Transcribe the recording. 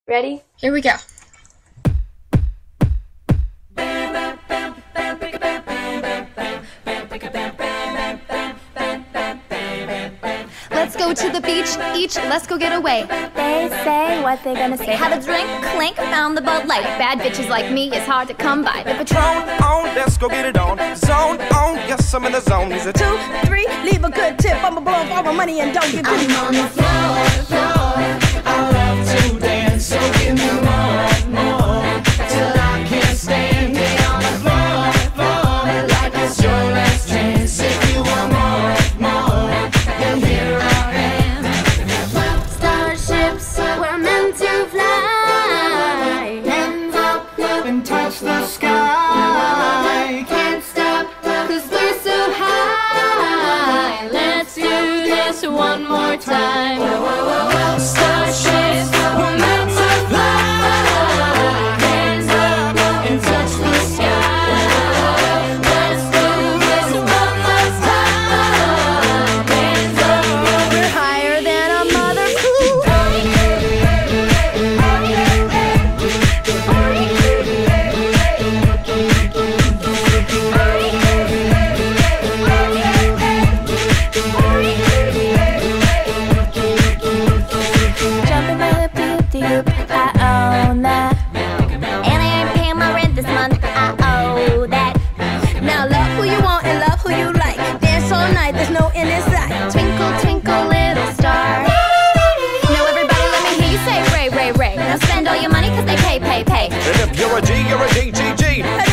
Ready? Here we go. Let's go to the beach, let's go get away. They say what they gonna say. Have a drink, clink, found the Bud Light. Bad bitches like me, it's hard to come by. The Patron on, let's go get it on. Zone on, yes, I'm in the zone. He's a 2, 3, leave a good tip. I'ma blow up all my money and don't give me. I'm on the floor. I love to dance, so give me more, till I can't stand it on the floor, like it's your last chance. If you want more, then here I am. Starships were meant to fly. Hands up and touch the sky. Can't stop, cause we're so high. Let's do this one more time. Starships were meant to fly. Hands up and touch the sky. Let's do this one last time. Hands up. We're higher than a mother. Jumping by the beep, I own that. And I ain't paying my rent this month, I owe that. Now love who you want and love who you like. Dance all night, there's no end in sight. Twinkle, twinkle, little star. Now everybody let me hear you say Ray, Ray, Ray. Now spend all your money cause they pay. And if you're a G, you're a G, G, G.